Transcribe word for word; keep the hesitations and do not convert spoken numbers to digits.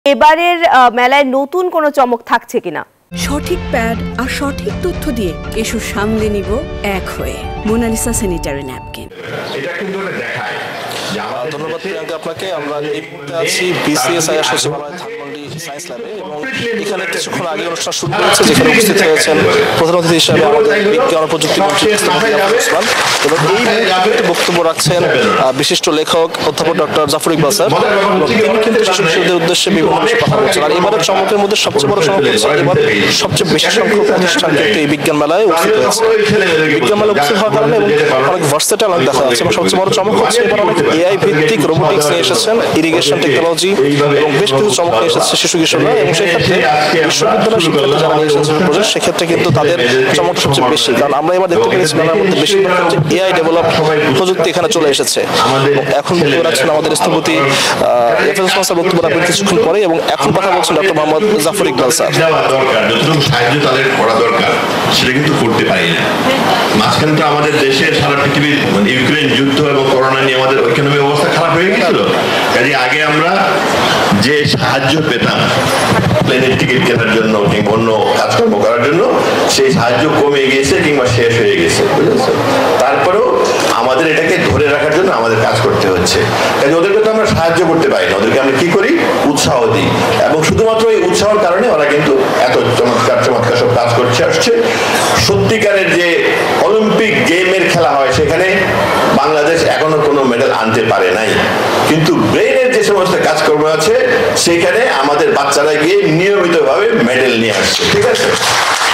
এবারের মেলায় নতুন কোনো চমক থাকছে কিনা? সঠিক প্যাড আর সঠিক তথ্য দিয়ে এসব সামলে নিব এক হয়ে। Monalisa sanitary napkin. এটা কিন্তু দেখায়। ধন্যবাদ প্রিয়াঙ্কা আপনাকে। আমরা এই মুহূর্তে আছি বিসিএসআইআর সচিবালয় ধানমন্ডি সায়েন্স ল্যাবে এবং এখানে কিছুক্ষণ আগে অনুষ্ঠান শুরু করেছে, যেখানে উপস্থিত হয়েছেন প্রধান অতিথি হিসাবে আমাদের বিজ্ঞান ও প্রযুক্তি মন্ত্রী ওসমান, এবং এই মুহূর্তে বক্তব্য রাখছেন বিশিষ্ট লেখক অধ্যাপক ডক্টর জাফর ইকবাল স্যার। তিনি কিন্তু শিশু কিশোরদের উদ্দেশ্যে বিভিন্ন বিষয়ে কথা বলছেন। আর এবারের চমকের মধ্যে সবচেয়ে বড় চমক হচ্ছে এবার সবচেয়ে বেশি সংখ্যক প্রতিষ্ঠান কিন্তু এই বিজ্ঞান মেলায় উপস্থিত হয়েছে। বিজ্ঞান মেলায় উপস্থিত হওয়ার কারণে এবং অনেক ভার্সেটাইল দেখা যাচ্ছে, এবং সবচেয়ে বড় চমক হচ্ছে এবার অনেক এআই ভিত্তিক রোবোটিক্স নিয়ে এসেছেন, ইরিগেশন টেকনোলজি এবং বেশ কিছু চমক নিয়ে এসেছে শিশু কিশোররা। এবং সেক্ষেত্রে বিশ্ববিদ্যালয় শিক্ষার্থী যারা নিয়ে এসেছে প্রজেক্ট, সেক্ষেত্রে কিন্তু তাদের চমকটা সবচেয়ে বেশি, কারণ আমরা এবার দেখতে পেরেছি মেলার মধ্যে বেশিরভাগ ক্ষেত্রে এআই ডেভেলপ প্রযুক্তি এখানে চলে এসেছে। এখন বক্তব্য রাখছেন আমাদের স্থপতি এফএস ওসমান স্যার, বক্তব্য রাখবেন কিছুক্ষণ পরে, এবং এখন কথা বলছেন ডক্টর মোহাম্মদ জাফর ইকবাল স্যার। যতটুকু সাহায্য তাদের করা দরকার সেটা কিন্তু করতে পারি না। মাঝখানে তো আমাদের দেশের সারা পৃথিবীর মানে ইউক্রেন যুদ্ধ এবং করোনা নিয়ে আমাদের ইকোনমি অবস্থা খারাপ হয়ে গেছিল। কাজে আগে আমরা যে সাহায্য পেতাম প্লেনের টিকিট কেনার জন্য কিংবা অন্য কাজকর্ম করার জন্য, সেই সাহায্য কমে গিয়েছে কিংবা শেষ হয়ে গেছে, বুঝেছো? তারপরেও আমাদের এটাকে ধরে রাখার জন্য আমাদের কাজ করতে হচ্ছে। কাজে ওদেরকে তো আমরা সাহায্য করতে পারি না, ওদেরকে আমরা কি করি, উৎসাহ দিই, এবং শুধুমাত্র এই উৎসাহের কারণে ওরা কিন্তু এত চমৎকার চমৎকার সব কাজ করছে আসছে। সত্যিকারের যে অলিম্পিক গেমের খেলা হয় সেখানে বাংলাদেশ এখনো কোনো মেডেল আনতে পারে নাই, কিন্তু ব্রেইনের যে সমস্ত কাজকর্ম আছে সেখানে আমাদের বাচ্চারা গিয়ে নিয়মিতভাবে মেডেল নিয়ে আসছে, ঠিক আছে?